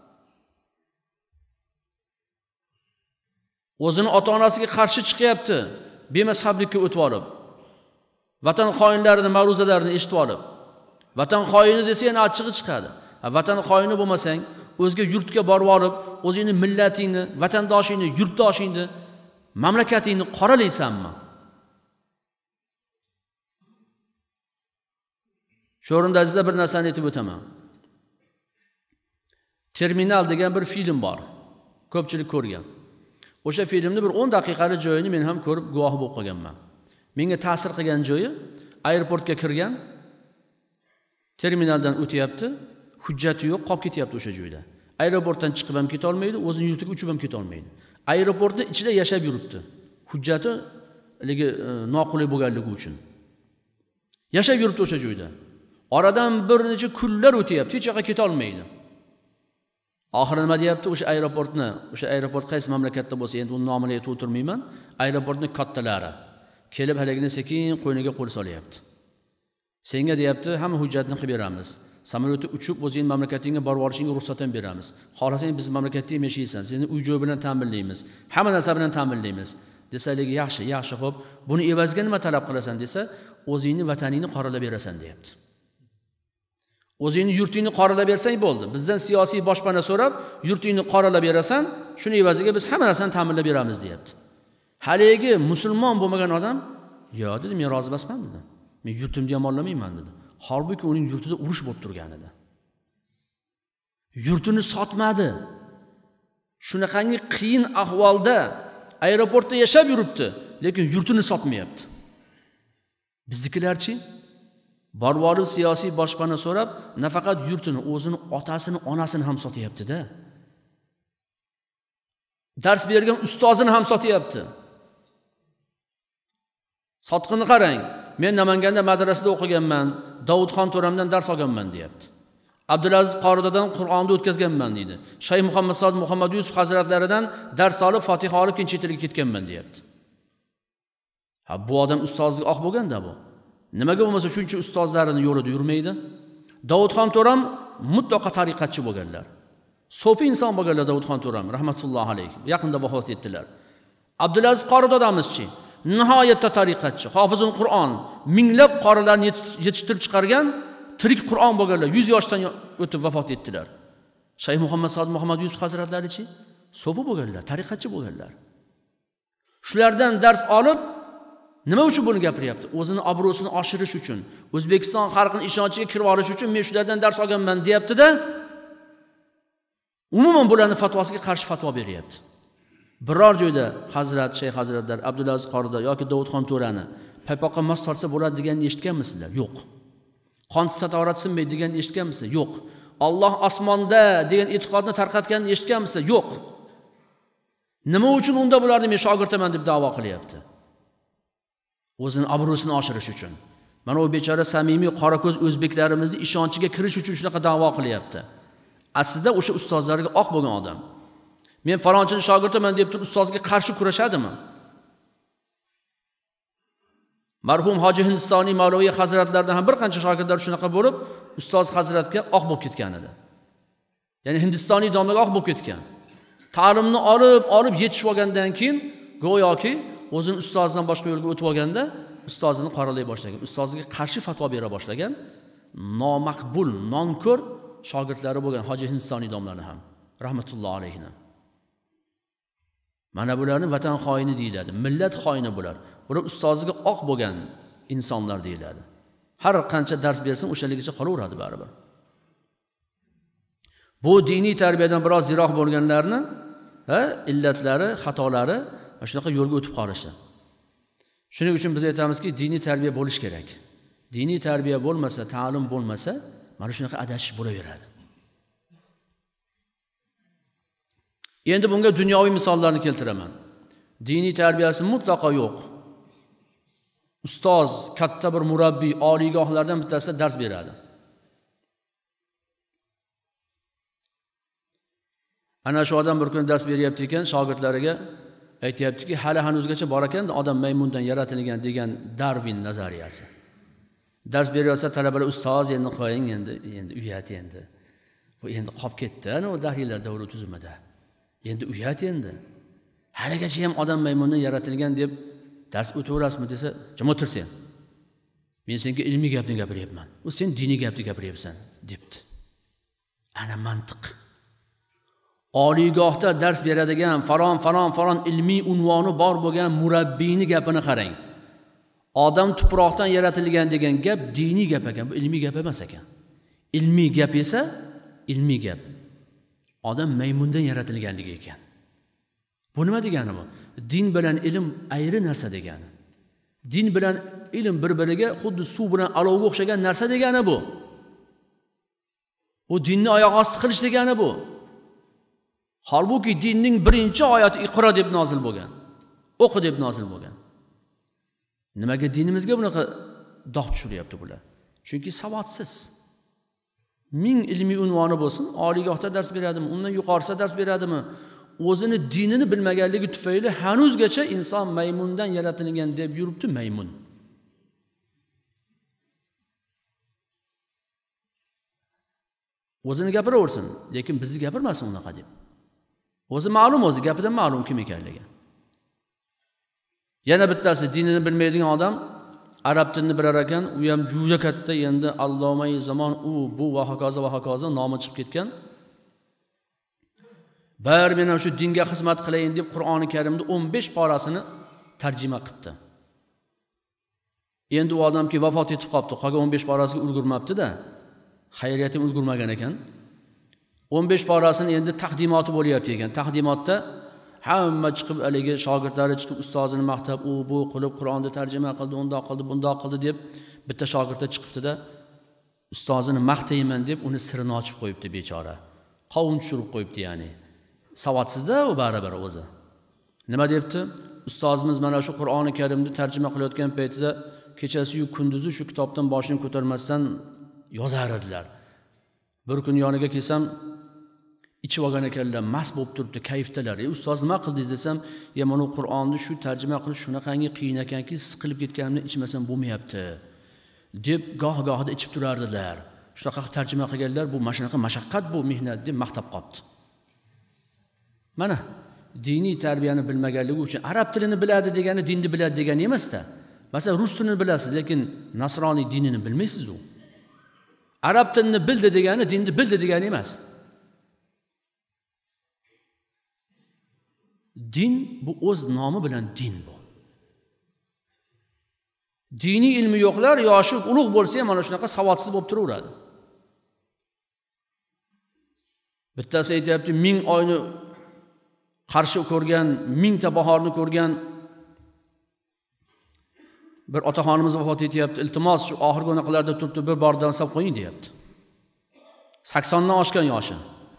O'zini ota-onasiga qarshi chiqyapti, bemazhablikka o'tib olib. Vatan xoinlarining ma'ruzalarini eshitib olib. Vatan xoini desa yana achchig'i chiqadi. Vatan xoini bo'lmasang, o'zga yurtga borib olib, o'zingni millatingni, vatandoshingni, yurtdoshingni, mamlakatingni qoralaysanmi? Shu o'rinda azizlar bir narsani aytib o'taman. Terminal degan bir film bor. Ko'pchilik ko'rgan. O'sha filmni bir o'n daqiqalik joyini men ham ko'rib guvohi bo'lib qolganman. Menga ta'sir qilgan joyi, aeroportga kirgan, terminaldan o'tyapti, hujjati yo'q, qolib ketyapti o'sha joyda. Aeroportdan chiqib ham keta olmaydi, o'zining yurtiga uchib ham keta olmaydi. Aeroportning ichida yashab yuribdi. Hujjati ligi noqulay bo'lganligi uchun. Yashab yuribdi o'sha joyda. Oradan bir necha kunlar o'tyapti, hech yoqqa keta olmaydi. Oxiri nima deyapti? O'sha aeroportni, o'sha aeroport qaysi mamlakatda bo'lsa, endi uning nomini aytib o'tirmayman, aeroportning kattalari kelib haligini sekin qo'yniga qo'l solyapti. Senga deyapti, hamma hujjatni qilib beramiz. Samolyotda uchib o'zing mamlakatingga borib olishingga ruxsat ham beramiz. Xohlasang biz mamlakatda ham yashaysan, seni uy-joy bilan ta'minlaymiz, hamma narsa bilan ta'minlaymiz. Desaligi yaxshi, yaxshi, xo'p, buni evaziga nima talab qilasan desa, o'zingni vataningni qoralab berasan deyapti. O'zingni yurtingni qoralab bersang bo'ldi. Bizdan siyosiy boshpana so'rab, yurtingni qoralab berasan, shuni evaziga biz hamma narsani ta'minlab beramiz deyapti. Haligi musulmon bo'lmagan odam, "Yo'q," dedi, "men rozi emasman," dedi. "Men yurtimni yomonlamayman," dedi. Holbuki uning yurtida urush bo'lib turgan edi. Yurtini sotmadi. Shunaqangi qiyin ahvolda aeroportda yashab yuribdi, lekin yurtini sotmayapti. Biznikilarchi borib siyosiy boshpana so'rab, nafaqat yurtini, o'zini, otasini, onasini ham sotyapti-da. Dars bergan ustozini ham sotyapti. Sotqinni qarang. Men Namanganda madrasada o'qiganman, Davudxon To'ramdan dars olganman, deyapti. Abdulaziz Qoridadan Qur'onni o'tkazganman, deydi. Shayx Muhammad Sa'd Muhammad Yusuf hazratlaridan dars olib, Fotiha olib keyin chet elga ketganman, deyapti. Ha, bu odam ustozlik oq bo'lganda bu. Nimaga bo'lmasa shuncha ustozlarining yo'lida yurmaydi? Davudxon To'ram mutlaqo tariqatchi bo'lganlar. So'fi inson bo'lganlar Davudxon To'ram rahmatullohi alayhi. Yaqinda vafot etdilar. Abdulaziz Qorida odamizchi, nihoyatda tariqatchi, hofizul Qur'on, minglab qorilarni yetishtirib chiqargan tirik Qur'on bo'lganlar, yuz yoshdan o'tib vafot etdilar. Shayx Muhammad Sa'd Muhammad Yusuf hazratlarichi so'fi bo'lganlar, tariqatchi bo'lganlar. Shulardan dars olib, nima uchun buni gapiryapti? O'zini obro'sini oshirish uchun, O'zbekiston xalqining ishonchiga kirib olish uchun men shulardan dars olganman, deyapti-da. Umuman bularning fatvosiga qarshi fatvo beryapti. Biror joyda Hazrat, Shayx hazratlar, Abdulaziz Qorida yoki Davudxon To'rani paypoqqa mos tortsa bo'ladi deganni eshitganmisizlar? Yo'q. Qonsiz satorat sinmaydi deganni eshitganmisizlar? Yo'q. Alloh osmonda degan e'tiqodni tarqatganni eshitganmisizlar? Yo'q. Nima uchun unda bularni men shogirdaman deb da'vo qilyapti? O'zini obro'sini oshirish uchun. Mana u bechora samimiy qorako'z o'zbeklarimizni ishonchiga kirish uchun shunaqa da'vo qilyapti. Aslida o'sha ustozlarga oq bo'lgan odam. Men falonchini shogirdaman deb turib ustozga qarshi kurashadimi? Marhum Hoji Hindistoniy Mavloviy hazratlaridan ham bir qancha shogirdlar shunaqa bo'lib, ustoz hazratga oq bo'lib ketgan edi. Ya'ni Hindistoniy domlaga oq bo'lib ketgan. Ta'limni olib, olib yetishib olgandan keyin go'yoki o'zini ustozidan boshqa yo'lga o'tib olganda, ustozini qoralay boshlagan, ustoziga qarshi fatvo bera boshlagan, nomaqbul, nonko'r shogirdlari bo'lgan Hoji Hindistoniy domlari ham rahmatullohi alayhina. Mana bularni vatan xoini deyiladi, millat xoini bular. Bular ustoziga oq bo'lgan insonlar deyiladi. Har qancha dars bersin, o'shaligicha qolaveradi baribir. Bu diniy tarbiyadan biroz yiroq bo'lganlarni, ha, illatlari, xatolari mana shunaqa yo'lga o'tib qolishi. Shuning uchun biz aytamizki, diniy tarbiya bo'lish kerak. Diniy tarbiya bo'lmasa, ta'lim bo'lmasa, mana shunaqa adashish bo'laveradi. Endi bunga dunyoviy misollarni keltiraman. Diniy tarbiyasi mutlaqo yo'q. Ustoz, katta bir murabbiy, oliygohlardan bittasida dars beradi. Ana shu odam bir kun dars beryapti ekan, shogirdlariga aytayaptiki, hali hanuzgacha bor ekan odam maymundan yaratilgan degan Darwin nazariyasi. Dars berayotsa talabalar, ustoz endi qo'ying, endi endi uyat endi. Bu endi qolib ketdi, ana u dahriylar davri tuzumida. Endi uyat endi. Haligacha ham odam maymundan yaratilgan deb dars o'taverasizmi desa, "Jim o'tirsen. Men senga ilmiy gapni gapiryapman. U sen diniy gapni gapiryapsan", debdi. Ana mantiq. Oliygohda dars beradigan, falon falon falon ilmiy unvoni bor bo'lgan murabbiyni gapini qarang. Odam tuproqdan yaratilgan degan gap diniy gap ekan, bu ilmiy gap emas ekan. Ilmiy gap esa ilmiy gap. Odam maymundan yaratilganligi ekan. Bu nima degani bu? Din bilan ilm ayri narsa degani. Din bilan ilm bir-biriga xuddi suv bilan olovga o'xshagan narsa degani bu. Bu dinni oyoq osti qilish degani bu. Holbuki dinning birinchi oyati Iqro deb nozil bo'lgan. O'qi deb nozil bo'lgan. Nimaga dinimizga bunaqa dog' tushiryapti bular? Chunki savodsiz. Ming ilmiy unvoni bo'lsin, oliygohda dars beradimi, undan yuqorisida dars beradimi? O'zini dinini bilmaganligi tufayli hanuzgacha inson maymundan yaratilgan deb yuribdi, maymun. O'zini gapiraversin, lekin bizni gapirmasin unaqa deb. O'zi ma'lum, o'zi gapidan ma'lum kim ekanligi. Yana bittasi dinini bilmaydigan odam arab tilini bilar ekan, u ham juda katta endi allomai zamon u bu va hokazo va hokazo nomi chiqib ketgan. Bar men ham shu dinga xizmat qilayin deb Qur'oni Karimda o'n besh parasini tarjima qilibdi. Endi u odamki vafot etib qolibdi, qolgan o'n besh parasiga ulgurmabdi-da. Xayriyatim ulgurmagan ekan. o'n besh parasini endi taqdimoti bo'lyapti ekan. Taqdimotda hamma chiqib, haligi shogirdlari chiqib ustozini maqtab, u bu qilib Qur'onni tarjima qildi, undoq qildi, bundoq qildi deb bitta shogird chiqibdi-da, ustozini maqtayman deb uni sirini ochib qo'yibdi bechora. Qovun tushirib qo'yibdi, ya'ni. Savodsizda u baribir o'zi. Nima debdi? Ustozimiz mana shu Qur'oni Karimni tarjima qilayotgan paytida kechasi-yu kunduzi shu kitobdan boshini ko'tarmasdan yozar edilar. Bir kun yoniga kelsam, ichib olgan ekanlar, mast bo'lib turibdi, kayfdalar. "Ey ustoz, nima qildingiz?" desam, "Ya mana Qur'onni shu tarjima qilish shunaqangi qiyin ekanki, siqilib ketganimni ichmasam bo'lmayapti" deb goh-gohida ichib turardilar. Shunaqa tarjima qilganlar, bu mashinaqa mashaqqat, bu mehnat deb maqtab qopti. Mana diniy tarbiyani bilmaganligi uchun arab tilini biladi degani dinni biladi degani emas-da. Masalan, rus tilini bilasiz, lekin nasroniy dinini bilmaysiz u. Arab tilini bildi degani dinni bildi degani emas. Din bu o'z nomi bilan din bu. Diniy ilmi yo'qlar yoshi ulug' bo'lsa ham mana shunaqa savodsiz bo'lib turaveradi. Bittasi aytayapti, ming oyni qarshi ko'rgan, mingta bahorni ko'rgan bir otaxonimiz vafot etyapti. Iltimos shu oxirgi o'naqalarda turibdi, bir bor dansab qo'ying deyapti. saksondan oshgan yoshi.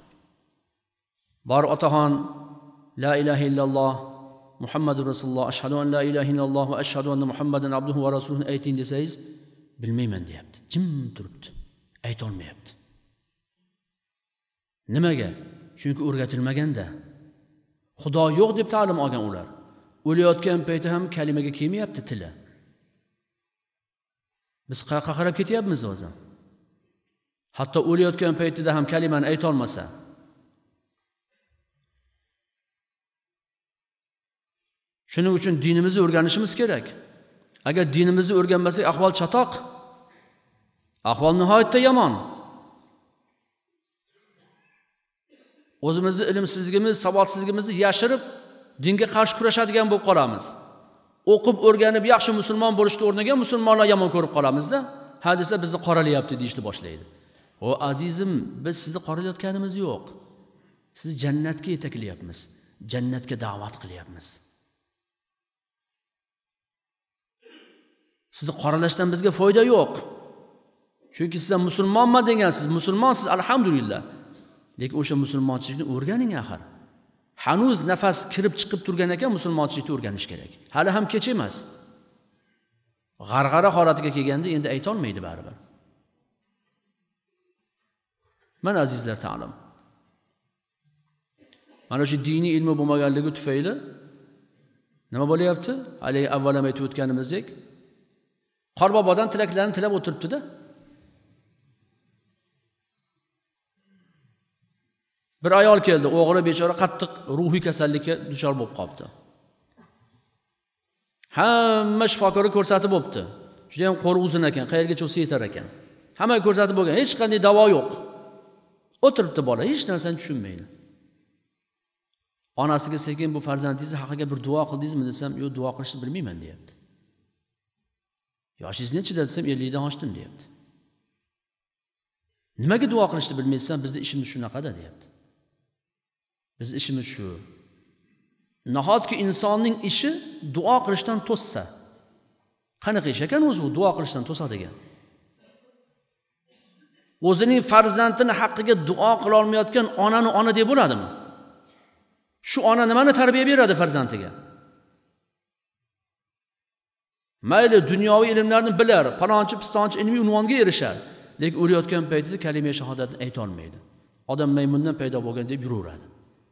Bor otaxon, la ilaha illalloh Muhammadur Rasululloh, ashhadu an la ilaha illalloh va ashhadu anna Muhammadan abduhu va rasuluhu ayting desangiz, bilmayman deyapti. Jim turibdi. Ayta olmayapti. Nimaga? Chunki o'rgatilmaganda. Xudo yo'q deb ta'lim olgan ular. O'layotgan payti ham kalimaga kelmayapti tili. Biz qayerga qarab ketyapmiz o'zi? Hatto o'layotgan paytida ham kalimani ayta olmasa. Shuning uchun dinimizni o'rganishimiz kerak. Agar dinimizni o'rganmasak, ahvol chatoq. Ahvol nihoyatda yomon. O'zimizni ilmsizligimiz, savodsizligimizni yashirib, dinga qarshi kurashadigan bo'lib qolamiz. O'qib, o'rganib, yaxshi musulmon bo'lishni o'rniga musulmonlar yomon ko'rib qolamizda. Ha desa bizni qoralayapti deyishni boshlaydi. O azizim, biz sizni qoralayotganimiz yo'q. Sizni jannatga yetaklayapmiz. Jannatga da'vat qilyapmiz. Sizni qoralashdan bizga foyda yo'q. Chunki siz musulmonman degansiz, musulmonsiz alhamdulillah. Lekin o'sha musulmonchilikni o'rganing axir. Hanuz nafas kirib chiqib turgan ekan musulmonchilikni o'rganish kerak. Hali ham kech emas. G'arg'ara holatiga kelganda endi ayta olmaydi baribir. Mana azizlar ta'lim. Mana shu diniy ilmi bo'lmaganligi tufayli nima bo'lyapti? Hali avval ham aytib o'tganimizdek, Qorbobodan tilaklarini tilab o'tiribdi-da. Bir ayol keldi, o'g'ri bechora qattiq ruhiy kasallikka duchor bo'lib qoldi. Hamma shifokorga ko'rsatib bo'pti. Juda ham qo'ri uzun ekan, qayerga cho'sa yetar ekan. Hamma ko'rsatib bo'lgan, hech qanday davo yo'q. O'tiribdi bola, hech narsani tushunmaydi. Onasiga sekin bu farzandingiz haqiga bir duo qildingizmi desam, yo'q, duo qilishni bilmayman deyapti. Yoshingiz nechida desam, ellik dan oshdim deyapti. Nimaga duo qilishni bilmaysan, bizning ishimiz shunaqada deyapti. Biz ishimiz shu. Nahotki insonning ishi duo qilishdan to'ssa. Qanaqa ish ekan o'zi bu duo qilishdan to'sadigan? O'zining farzandini haqqiga duo qila olmayotgan onani ona deb bo'ladimi? Shu ona nimani tarbiya beradi farzandiga? Mayli dunyoviy ilmlarni bilar, palonchi pistonchi ilmiy unvonga erishar, lekin o'layotgan paytida kalima shahodatni ayta olmaydi. Odam maymundan paydo bo'lgan deb yuraveradi.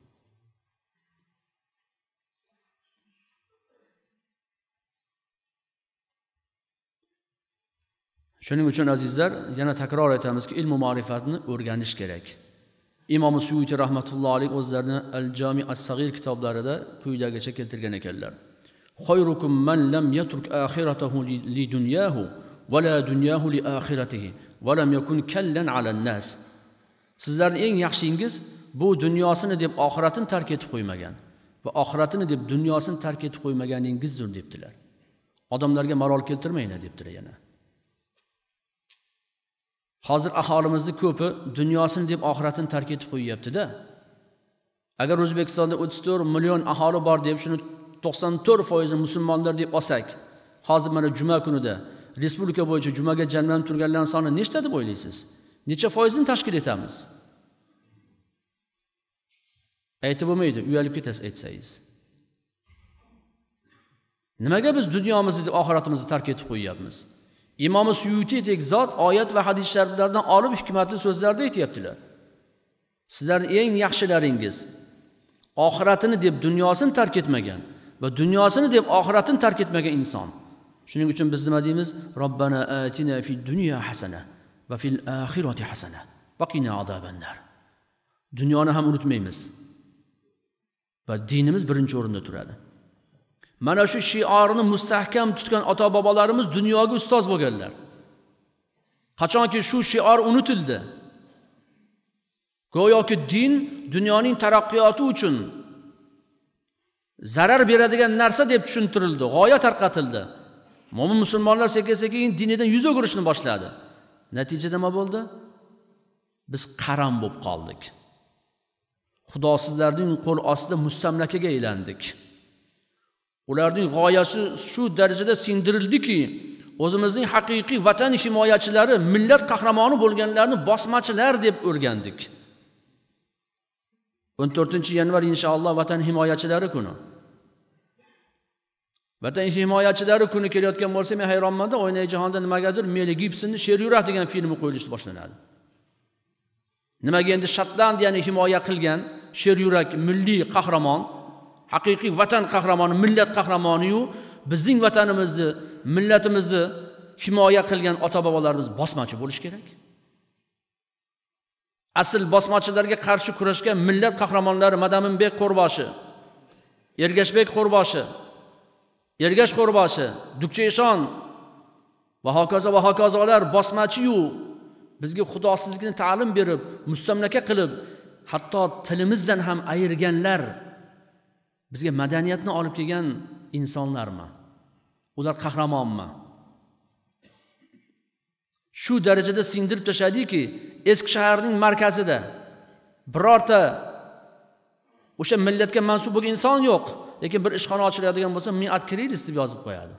Shuning uchun azizlar, yana takror aytamizki, ilm va ma'rifatni o'rganish kerak. Imom Suyuti rahmatullohi alayh o'zlarining Al-Jami' as-Saghir kitoblarida quyidagicha keltirgan ekanlar. Khayrukum man lam yatruk akhiratahu li dunyahu va la dunyahu li akhiratihi va lam yakun kallan 'alan nas. Sizlarning eng yaxshingiz bu dunyosini deb oxiratini tark etib qo'ymagan va oxiratini deb dunyosini tark etib qo'ymaganingizdir debdilar. Odamlarga malol keltirmaylar debdilar yana. Hozir aholimizning ko'pi dunyosini deb oxiratini tark etib qo'yyapti-da. Agar O'zbekistonda o'ttiz to'rt million aholi bor deb shuni to'qson to'rt foiz musulmonlar deb olsak, hozir mana juma kunida respublika bo'yicha jumaga jamlanib turganlarning soni nechta deb o'ylaysiz? Necha foizini tashkil etamiz? Aytib bo'lmaydi, uyalib ketasiz aytsangiz. Nimaga biz dunyomizni deb oxiratimizni tark etib qo'yyapmiz? Imom Suyutidek zot oyat va hadis shariflardan olib hikmatli so'zlarda aytayaptilar. Sizlarning eng yaxshilaringiz oxiratini deb dunyosini tark etmagan va dunyosini deb oxiratini tark etmagan inson. Shuning uchun biz nima deymiz? Robbana atina fid dunya hasana va fil oxirati hasana va qina azobannar. Dunyoni ham unutmaymiz. Va dinimiz birinchi o'rinda turadi. Mana shu shiorni mustahkam tutgan ota-bobolarimiz dunyoga ustoz bo'lganlar. Qachonki shu shior unutildi, go'yoki din dunyoning taraqqiyoti uchun zarar beradigan narsa deb tushuntirildi, g'oya tarqatildi. Mo'min musulmonlar sekin-sekin dinidan yuz o'girishni boshladi. Natijada nima bo'ldi? Biz qaram bo'lib qoldik. Xudosizlarning qo'l ostida mustamlakaga aylandik. Ularning g'oyasi shu darajada singdirildiki, o'zimizning haqiqiy vatan himoyachilari, millat qahramoni bo'lganlarni bosmachilar deb o'rgandik. o'n to'rtinchi yanvar inshaalloh vatan himoyachilari kuni. Vatan himoyachilari kuni kelayotgan bo'lsa, men hayronman-da, o'ynay jahonda nimagadir Mel Gibsonning Sher yurak degan filmi qo'yilishi boshlanadi. Nimaga endi Shotlandiyani himoya qilgan Sher yurak milliy qahramon, haqiqiy vatan qahramoni, millat qahramoni-yu, bizning vatanimizni, millatimizni himoya qilgan ota-bobolarimiz bosmachi bo'lish kerak. Asl bosmachilarga qarshi kurashgan millat qahramonlari Madaminbek Qo'rboshi, Ergashbek Qo'rboshi, Ergash Qo'rboshi, Dukchaeshon va hokazo va hokazolar bosmachi-yu, bizga xudosizlikni ta'lim berib, mustamlaka qilib, hatto tilimizdan ham ayirganlar, bizga madaniyatni olib kelgan insonlarmi? Ular qahramonmi? Shu darajada singdirib tashladiki, eski shaharning markazida birorta o'sha millatga mansub bo'lgan inson yo'q, lekin bir ishxona ochiladigan bo'lsa, men atkirilis deb yozib qo'yadi.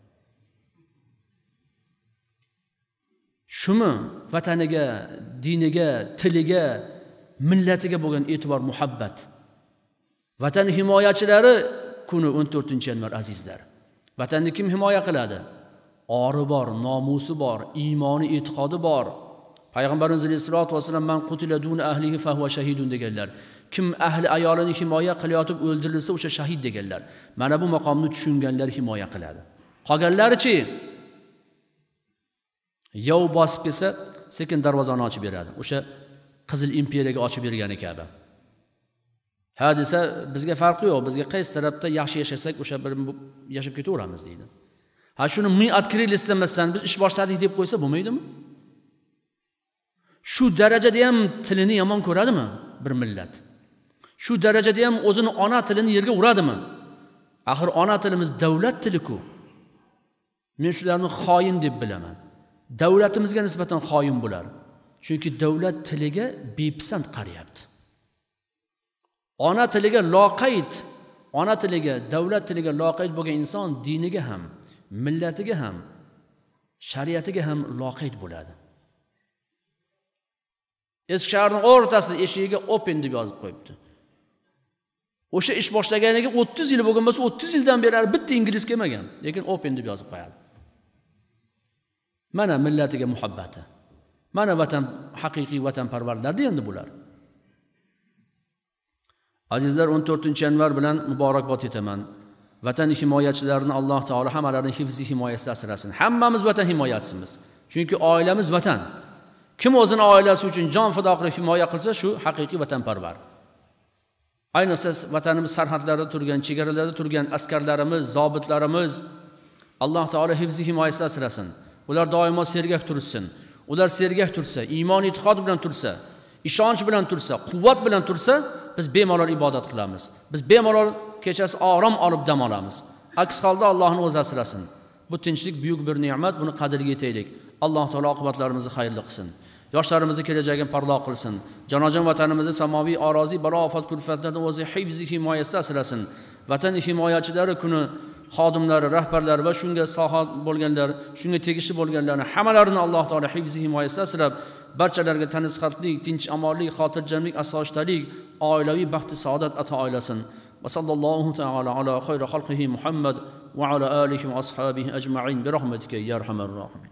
Shumi vataniga, diniga, tiliga, millatiga bo'lgan e'tibor, muhabbat. Vatan himoyachilari kuni o'n to'rtinchi yanvar azizlar. Vatanni kim himoya qiladi? Ori bor, nomusi bor, iymoni, e'tiqodi bor. Payg'ambarimiz sollallohu alayhi vasallam man qutila dun ahlihi fa huwa shahidun deganlar. Kim ahli ayolini himoya qilayotib o'ldirilsa, o'sha shahid deganlar. Mana bu maqomni tushunganlar himoya qiladi. Qolganlarichi yov bosib kelsa, sekin darvozani ochib beradi. O'sha Qizil imperiyaga ochib bergani kabi. Ha desa, bizga farqi yo'q. Bizga qaysi tarafda yaxshi yashasak, o'sha bir yashab ketaveramiz deydi. Ha shuni men atkiril istamasdan biz ish boshladik deb qo'ysa bo'lmaydimi? Shu darajada ham tilini yomon ko'radimi bir millat? Shu darajada ham o'zini ona tilini yerga uradimi? Axir ona tilimiz davlat tili-ku. Men shularni xoin deb bilaman. Davlatimizga nisbatan xoin bo'lar. Chunki davlat tiliga bepisand qarayapti. Ona tiliga loqayd, ona tiliga, davlat tiliga loqayd bo'lgan inson diniga ham, millatiga ham, shariatiga ham loqayd bo'ladi. Eski shaharning o'rtasida eshigiga open deb yozib qo'yibdi. O'sha ish boshlaganiga o'ttiz yil bo'lgan bo'lsa, o'ttiz yildan beri bitta ingliz kelmagan, lekin open deb yozib qo'yadi. Mana millatiga muhabbati. Mana vatan, haqiqiy vatanparvarlardir endi bular. Azizlar, o'n to'rtinchi yanvar bilan muborakbod etaman. Vatan himoyachilarini Alloh taolo hammalarini hifzi himoyasida asrasin. Hammamiz vatan himoyachisiz. Chunki oilamiz vatan. Kim o'zini oilasi uchun jon fido qilib himoya qilsa, shu haqiqiy vatanparvar. Ayniqsa vatanimiz sarhadlarida turgan, chegaralarda turgan askarlarimiz, zobitlarimiz Alloh taolo hifzi himoyasida asrasin. Ular doimo sergak tursin. Ular sergak tursa, iymon e'tiqod bilan tursa, ishonch bilan tursa, quvvat bilan tursa, biz bemalol ibodat qilamiz. Biz bemalol kechasi orom olib dam olamiz. Aks holda Allohning o'zi asrasin. Bu tinchlik buyuk bir ne'mat, buni qadriga yetaylik. Alloh taolo oqibatlarimizni xayrli qilsin. Yoshlarimizni kelajagini parloq qilsin. Jonajon vatanimizni samoviy oroziy balo ofat kulfatlardan o'zi hifzi himoyasida asrasin. Vatan himoyachilari kuni xodimlari, rahbarlari va shunga soha bo'lganlar, shunga tegishli bo'lganlarni hammalarini Alloh taolo hifzi himoyasida asrab, barchalarga tansihatlik, tinch amonlik, xotirjamlik, asoyishtalik, oilaviy baxt saodat ato aylasin. Va sallallohu taala ala xayri xalqihi Muhammad va ala alihi va ashabihi ajma'in bi rahmatika ya arhamar rohim.